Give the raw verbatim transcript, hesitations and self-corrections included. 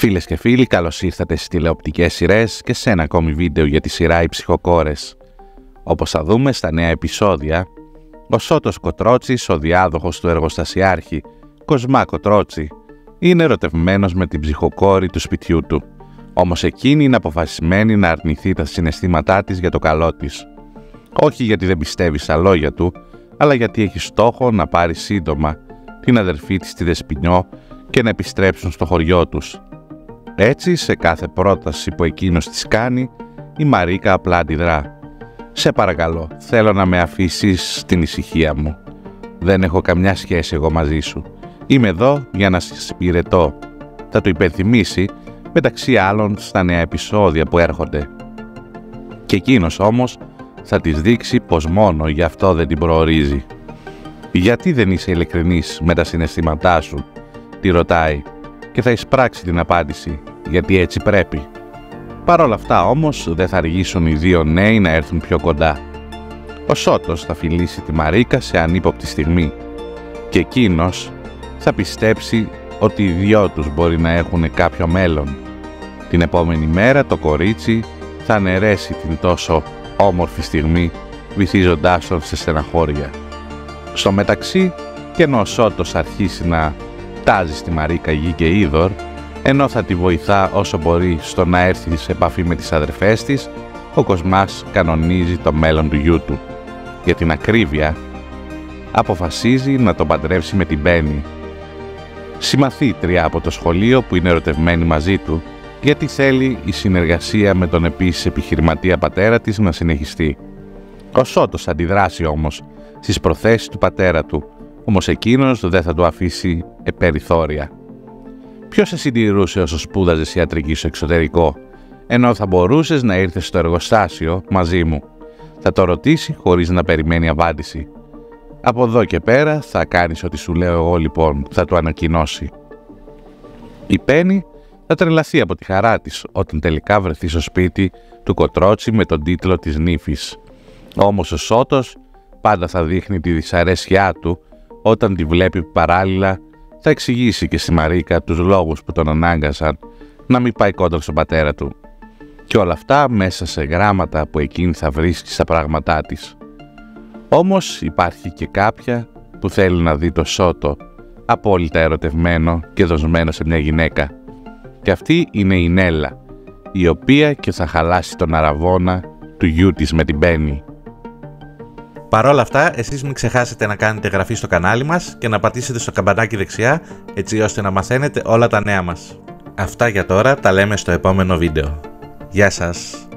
Φίλες και φίλοι, καλώς ήρθατε στις τηλεοπτικές σειρές και σε ένα ακόμη βίντεο για τη σειρά «Οι Ψυχοκόρες». Όπως θα δούμε στα νέα επεισόδια, ο Σώτος Κοτρότσης, ο διάδοχος του εργοστασιάρχη Κοσμά Κοτρότση, είναι ερωτευμένος με την ψυχοκόρη του σπιτιού του, όμως εκείνη είναι αποφασισμένη να αρνηθεί τα συναισθήματά της για το καλό της. Όχι γιατί δεν πιστεύει στα λόγια του, αλλά γιατί έχει στόχο να πάρει σύντομα την αδερφή της τη Δεσποινιό και να επιστρέψουν στο χωριό τους. Έτσι, σε κάθε πρόταση που εκείνος της κάνει, η Μαρίκα απλά αντιδρά. «Σε παρακαλώ, θέλω να με αφήσεις στην ησυχία μου. Δεν έχω καμιά σχέση εγώ μαζί σου. Είμαι εδώ για να σας υπηρετώ». Θα του υπενθυμίσει, μεταξύ άλλων, στα νέα επεισόδια που έρχονται. Και εκείνος όμως θα της δείξει πως μόνο γι' αυτό δεν την προορίζει. «Γιατί δεν είσαι ειλικρινής με τα συναισθήματά σου?» τη ρωτάει, και θα εισπράξει την απάντηση, γιατί έτσι πρέπει. Παρ' όλα αυτά όμως δεν θα αργήσουν οι δύο νέοι να έρθουν πιο κοντά. Ο Σώτος θα φιλήσει τη Μαρίκα σε ανύποπτη στιγμή και εκείνος θα πιστέψει ότι οι δυο τους μπορεί να έχουν κάποιο μέλλον. Την επόμενη μέρα το κορίτσι θα αναιρέσει την τόσο όμορφη στιγμή, βυθίζοντάς τον σε στεναχώρια. Στο μεταξύ, και ενώ ο Σώτος αρχίσει να τάζει στη Μαρίκα γη και είδωρ, ενώ θα τη βοηθά όσο μπορεί στο να έρθει σε επαφή με τις αδερφές της, ο Κοσμάς κανονίζει το μέλλον του γιού του. Για την ακρίβεια, αποφασίζει να τον παντρεύσει με την Μπέννη, συμμαθήτρια από το σχολείο που είναι ερωτευμένη μαζί του, γιατί θέλει η συνεργασία με τον επίσης επιχειρηματία πατέρα της να συνεχιστεί. Ο Σώτος αντιδράσει όμως στις προθέσεις του πατέρα του, όμως εκείνος δεν θα του αφήσει περιθώρια. Ποιος σε συντηρούσε όσο σπούδαζες ιατρική στο εξωτερικό, ενώ θα μπορούσες να ήρθες στο εργοστάσιο μαζί μου? Θα το ρωτήσει χωρίς να περιμένει απάντηση. «Από εδώ και πέρα θα κάνεις ό,τι σου λέω εγώ λοιπόν», θα του ανακοινώσει. Η Πέννη θα τρελαθεί από τη χαρά της όταν τελικά βρεθεί στο σπίτι του Κοτρότση με τον τίτλο της νύφης. Όμως ο Σώτος πάντα θα δείχνει τη δυσαρέσκειά του όταν τη βλέπει παράλληλα. Θα εξηγήσει και στη Μαρίκα τους λόγους που τον ανάγκασαν να μην πάει κόντρα στον πατέρα του. Και όλα αυτά μέσα σε γράμματα που εκείνη θα βρίσκει στα πράγματά της. Όμως υπάρχει και κάποια που θέλει να δει το Σώτο απόλυτα ερωτευμένο και δοσμένο σε μια γυναίκα. Και αυτή είναι η Νέλα, η οποία και θα χαλάσει τον αραβώνα του γιού της με την Μπέννη. Παρ' όλα αυτά, εσείς μην ξεχάσετε να κάνετε εγγραφή στο κανάλι μας και να πατήσετε στο καμπανάκι δεξιά, έτσι ώστε να μαθαίνετε όλα τα νέα μας. Αυτά για τώρα, τα λέμε στο επόμενο βίντεο. Γεια σας!